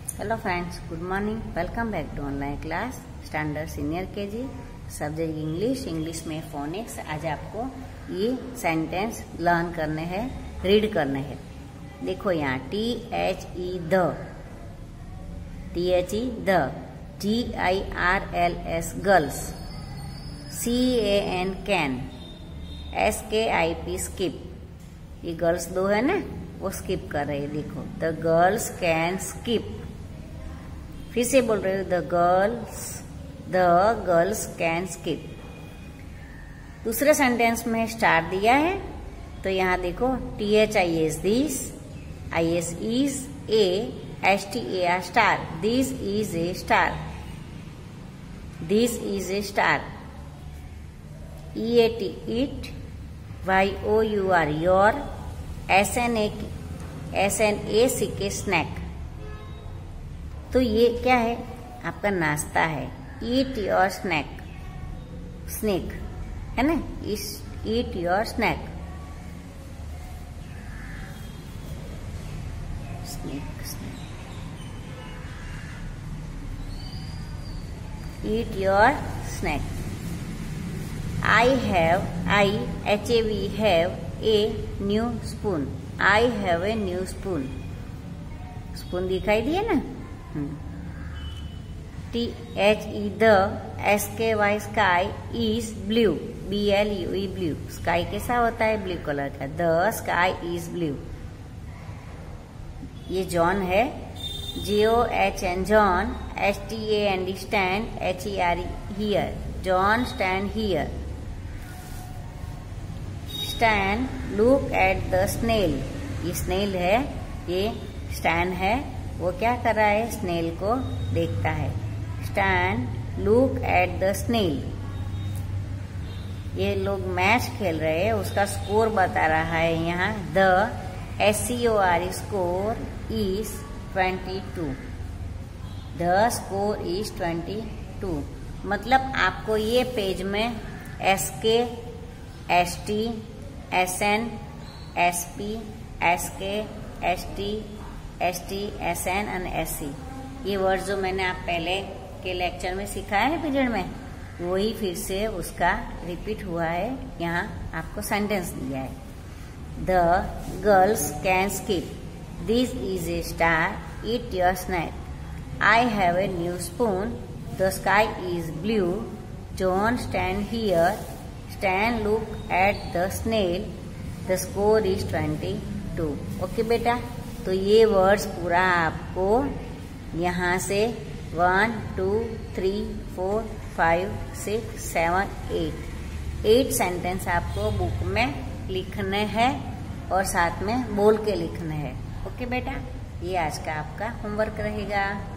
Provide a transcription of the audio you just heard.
Hello friends, good morning. Welcome back to online class standard senior KG subject English में phonics. आज आपको ये sentence learn करने हैं, रीड करने हैं। देखो यहाँ THE the, GIRLS girls, CAN can, SKIP skip. ये गर्ल्स दो है ना, वो स्किप कर रहे हैं। देखो द गर्ल्स कैन स्किप। फिर से बोल रहे हो द गर्ल्स कैन स्किप। दूसरे सेंटेंस में स्टार दिया है तो यहाँ देखो THIS this, IS is, STAR star, this is a star, this is a star. EAT eat, YOUR your, SNACK snack. तो ये क्या है? आपका नाश्ता है। ईट योर स्नैक, स्नैक है ना, eat your snack, snack, eat your snack. HAV have a new spoon, I have a new spoon. Spoon दिखाई दिए ना। THE the, SKY sky is blue, BLUE blue. Sky कैसा होता है? ब्लू कलर का। The sky is blue. ये John है, JOHN John, STAND stand, HERE here, John stand here. Stand, look at the snail. ये स्नेल है, ये stand है, वो क्या कर रहा है? स्नेल को देखता है। Stand, look at the snail. ये लोग मैच खेल रहे हैं, उसका स्कोर बता रहा है यहाँ। The SCOR score is 22, the score is 22। मतलब आपको ये पेज में SK, ST, SN, SP, SK, ST, ST, SN और SC, ये वर्ड जो मैंने आप पहले के लेक्चर में सिखाया है पीरियड में, वही फिर से उसका रिपीट हुआ है। यहाँ आपको सेंटेंस दिया है। The girls can skip, this is a star, eat your snack, I have a new spoon, the sky is blue, John stand here, stand look at the snail, the score is 22। Okay बेटा, तो ये words पूरा आपको यहाँ से 1 2 3 4 5 6 7 8 sentence आपको book में लिखने हैं और साथ में बोल के लिखने हैं। ओके बेटा, ये आज का आपका होमवर्क रहेगा।